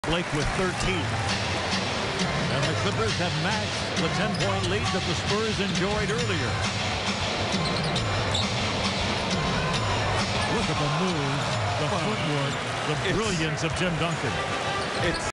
Blake with 13. And the Clippers have matched the 10-point lead that the Spurs enjoyed earlier. Look at the moves, the footwork, the brilliance of Tim Duncan.